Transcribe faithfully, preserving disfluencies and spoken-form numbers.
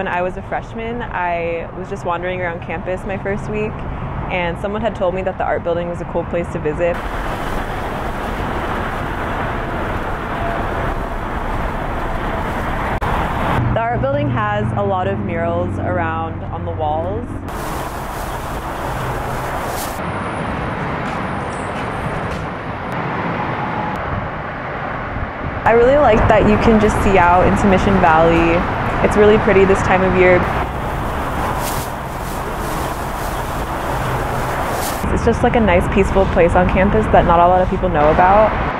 when I was a freshman, I was just wandering around campus my first week, and someone had told me that the art building was a cool place to visit. The art building has a lot of murals around on the walls. I really like that you can just see out into Mission Valley. It's really pretty this time of year. It's just like a nice peaceful place on campus that not a lot of people know about.